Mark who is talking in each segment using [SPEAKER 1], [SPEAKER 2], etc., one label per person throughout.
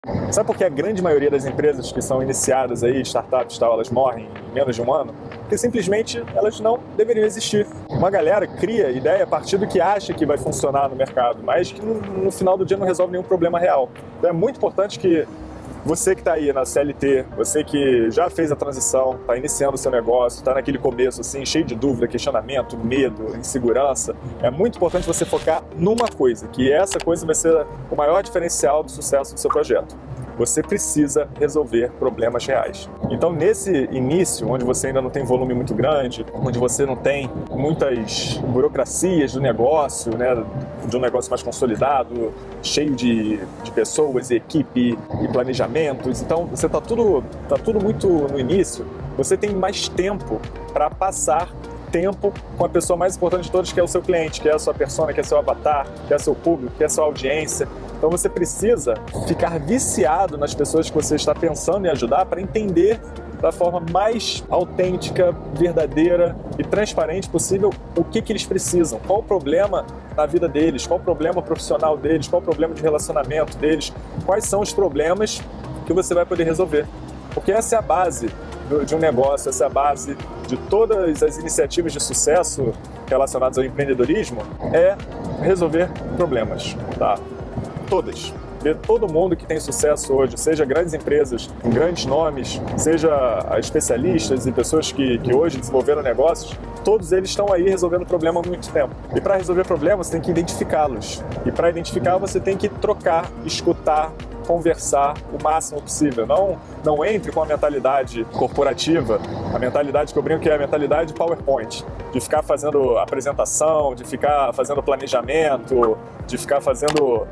[SPEAKER 1] Sabe por que a grande maioria das empresas que são iniciadas aí, startups e tal, elas morrem em menos de um ano? Porque simplesmente elas não deveriam existir. Uma galera cria ideia a partir do que acha que vai funcionar no mercado, mas que no final do dia não resolve nenhum problema real. Então é muito importante que você que está aí na CLT, você que já fez a transição, está iniciando o seu negócio, está naquele começo assim, cheio de dúvida, questionamento, medo, insegurança, é muito importante você focar numa coisa, que essa coisa vai ser o maior diferencial do sucesso do seu projeto. Você precisa resolver problemas reais. Então, nesse início, onde você ainda não tem volume muito grande, onde você não tem muitas burocracias do negócio, né, de um negócio mais consolidado, cheio de pessoas e equipe e planejamentos, então você tá tudo muito no início, você tem mais tempo para passar tempo com a pessoa mais importante de todas, que é o seu cliente, que é a sua persona, que é seu avatar, que é seu público, que é a sua audiência. Então você precisa ficar viciado nas pessoas que você está pensando em ajudar para entender da forma mais autêntica, verdadeira e transparente possível o que eles precisam, qual o problema na vida deles, qual o problema profissional deles, qual o problema de relacionamento deles, quais são os problemas que você vai poder resolver. Porque essa é a base de um negócio, essa é a base de todas as iniciativas de sucesso relacionadas ao empreendedorismo, é resolver problemas, tá? Todas. Todo mundo que tem sucesso hoje, seja grandes empresas, grandes nomes, seja especialistas e pessoas que hoje desenvolveram negócios, todos eles estão aí resolvendo problema há muito tempo. E para resolver problemas, você tem que identificá-los. E para identificar, você tem que trocar, escutar, conversar o máximo possível. Não entre com a mentalidade corporativa, a mentalidade que eu brinco que é a mentalidade PowerPoint, de ficar fazendo apresentação, de ficar fazendo planejamento, de ficar fazendo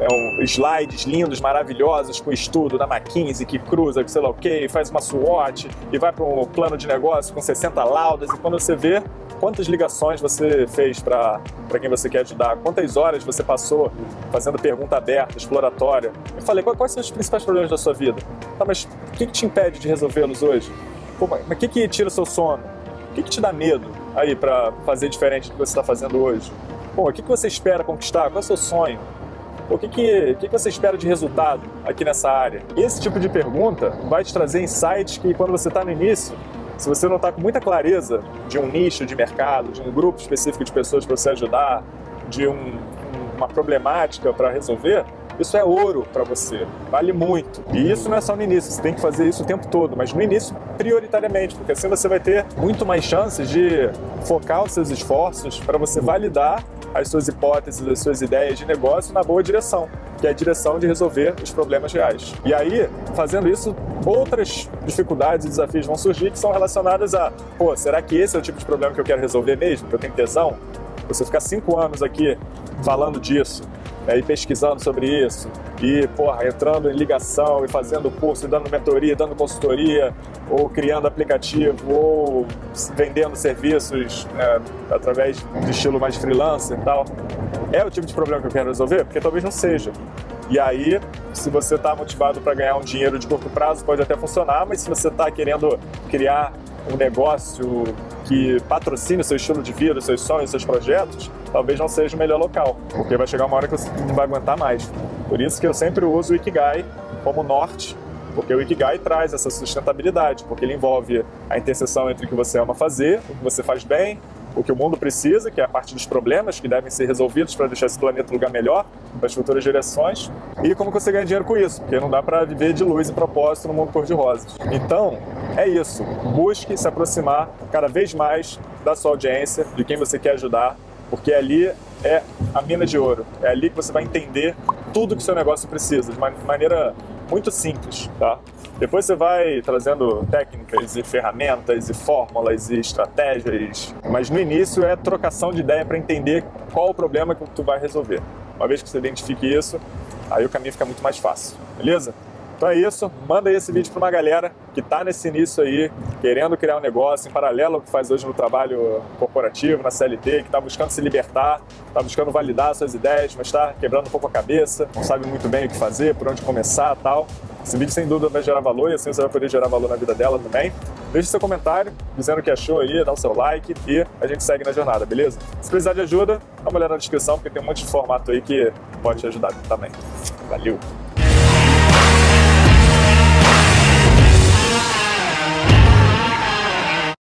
[SPEAKER 1] slides lindos, maravilhosos, com estudo da McKinsey, que cruza, que sei lá o quê, faz uma SWOT e vai para um plano de negócio com 60 laudas, e quando você vê quantas ligações você fez para quem você quer ajudar, quantas horas você passou fazendo pergunta aberta, exploratória. Eu falei, quais são os principais problemas da sua vida? Tá, mas o que te impede de resolvê-los hoje? Pô, mas o que tira o seu sono? O que te dá medo aí para fazer diferente do que você está fazendo hoje? Pô, o que você espera conquistar? Qual é o seu sonho? O que você espera de resultado aqui nessa área? Esse tipo de pergunta vai te trazer insights que, quando você está no início, se você não está com muita clareza de um nicho de mercado, de um grupo específico de pessoas para você ajudar, de uma problemática para resolver, isso é ouro para você, vale muito. E isso não é só no início, você tem que fazer isso o tempo todo, mas no início prioritariamente, porque assim você vai ter muito mais chances de focar os seus esforços para você validar as suas hipóteses, as suas ideias de negócio na boa direção, que é a direção de resolver os problemas reais. E aí, fazendo isso, outras dificuldades e desafios vão surgir que são relacionadas a, pô, será que esse é o tipo de problema que eu quero resolver mesmo, que eu tenho tesão? Você ficar 5 anos aqui falando disso, e pesquisando sobre isso, e porra, entrando em ligação e fazendo curso, e dando mentoria, dando consultoria, ou criando aplicativo, ou vendendo serviços através de estilo mais freelancer e tal. É o tipo de problema que eu quero resolver? Porque talvez não seja. E aí, se você está motivado para ganhar um dinheiro de curto prazo, pode até funcionar, mas se você está querendo criar um negócio que patrocine o seu estilo de vida, os seus sonhos, os seus projetos, talvez não seja o melhor local, porque vai chegar uma hora que você não vai aguentar mais. Por isso que eu sempre uso o Ikigai como norte, porque o Ikigai traz essa sustentabilidade, porque ele envolve a interseção entre o que você ama fazer, o que você faz bem, o que o mundo precisa, que é a parte dos problemas que devem ser resolvidos para deixar esse planeta um lugar melhor para as futuras gerações, e como você ganha dinheiro com isso, porque não dá para viver de luz e propósito no mundo cor-de-rosa. Então, é isso. Busque se aproximar cada vez mais da sua audiência, de quem você quer ajudar, porque ali é a mina de ouro. É ali que você vai entender tudo que o seu negócio precisa, de maneira muito simples, tá? Depois você vai trazendo técnicas e ferramentas e fórmulas e estratégias, mas no início é trocação de ideia para entender qual o problema que tu vai resolver. Uma vez que você identifique isso, aí o caminho fica muito mais fácil, beleza? Então é isso, manda aí esse vídeo para uma galera que está nesse início aí, querendo criar um negócio em paralelo ao que faz hoje no trabalho corporativo, na CLT, que está buscando se libertar, está buscando validar suas ideias, mas está quebrando um pouco a cabeça, não sabe muito bem o que fazer, por onde começar e tal. Esse vídeo sem dúvida vai gerar valor e assim você vai poder gerar valor na vida dela também. Deixe seu comentário dizendo o que achou aí, dá o seu like e a gente segue na jornada, beleza? Se precisar de ajuda, dá uma olhada na descrição porque tem um monte de formato aí que pode te ajudar também. Valeu!